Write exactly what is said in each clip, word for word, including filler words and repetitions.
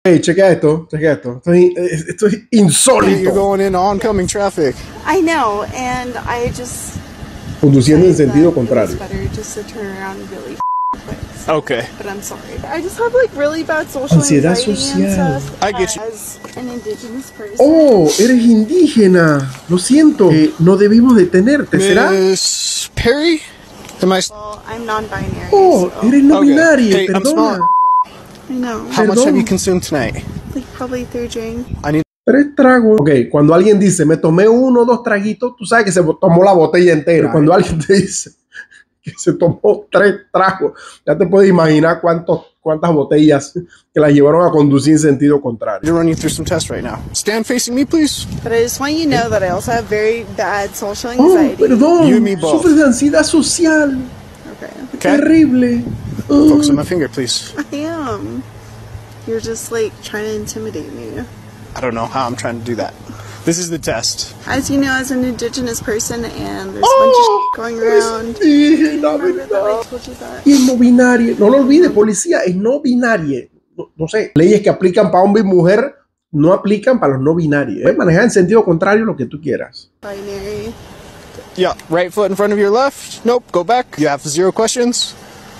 Hey, chequea esto, chequea esto. Esto es, esto es insólito. You're going in oncoming traffic. I know, and I just Conduciendo en sentido contrario. It's better just to turn around really quick. Okay. But I'm sorry. I just have like really bad social Ansiedad anxiety social. and stuff. I get you. As an indigenous person. Oh, eres indígena. Lo siento. Eh, no debimos detenerte, ¿será? Miss Perry? Am I... Well, I'm non-binary. Oh, so. eres no Okay. binaria, Hey, I'm perdona. small. I know. How much Perdón. have you consumed tonight? Like probably third drink. I need... Tres tragos. Ok, cuando alguien dice, me tomé uno o dos traguitos, tú sabes que se tomó la botella entera. Pero cuando alguien te dice que se tomó tres tragos, ya te puedes imaginar cuántos, cuántas botellas que las llevaron a conducir en sentido contrario. to run you through some tests right now. Stand facing me, please. But I just want you to know that I also have very bad social Oh, anxiety. perdón. You and me both. Sufres de ansiedad social. Okay. Okay? Terrible. Oh. Focus on my finger, please. I am. You're just like trying to intimidate me. I don't know how I'm trying to do that. This is the test. As you know, as an indigenous person, and there's Oh, a bunch of shit going eres around. indígena, Remember that ¿verdad? I told you that? Y es no binaria. No lo olvides, policía, es no binaria. No, no sé, leyes que aplican para hombre y mujer no aplican para los no binarios. ¿eh? Manejar en sentido contrario lo que tú quieras. Binary. Yeah, right foot in front of your left. Nope, go back. You have zero questions.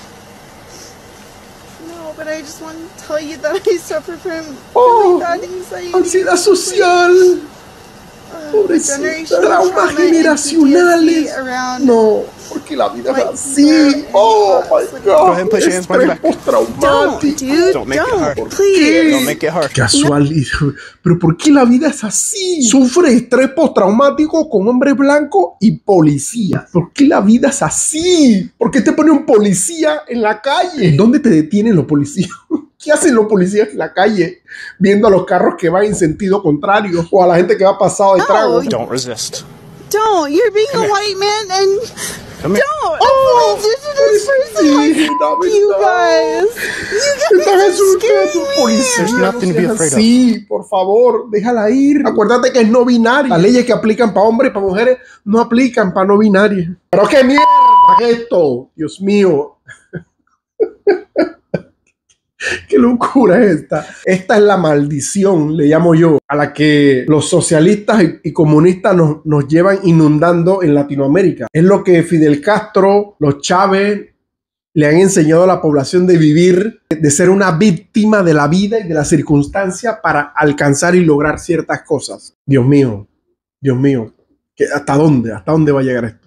No, but I just want to tell you that I suffer from Oh, really bad anxiety. ansiedad social. Uh, Pobrecita. generational Traumas trauma and generacionales. P T S D around. No, porque la vida Like, es así. fever Oh and my thoughts. Go ahead and God. put your hands behind your Estrés back. Don't, postraumático. dude. Don't make it Don't, hard. please. Don't make it hard. Casualidad. Pero ¿por qué la vida es así? Sufre estrés postraumático con hombre blanco y policía. ¿Por qué la vida es así? ¿Por qué te pone un policía en la calle? ¿Dónde te detienen los policías? ¿Qué hacen los policías en la calle viendo a los carros que van en sentido contrario o a la gente que va pasado de No, trago? Don't resist. Don't. You're being Come a here. white man and Come here. don't. Oh, As an indigenous person, like, indígena, you ¿verdad? guys. You Estás guys are asustando, scaring policía. There's me. nothing to be No seas afraid of. así, por favor, déjala ir. Acuérdate que es no binario. Las leyes que aplican para hombres y para mujeres no aplican para no binarios. Pero qué mierda es esto, Dios mío. Qué locura es esta. Esta es la maldición, le llamo yo, a la que los socialistas y, y comunistas nos, nos llevan inundando en Latinoamérica. Es lo que Fidel Castro, los Chávez le han enseñado a la población de vivir, de ser una víctima de la vida y de la circunstancia para alcanzar y lograr ciertas cosas. Dios mío, Dios mío, ¿hasta dónde? ¿Hasta dónde va a llegar esto?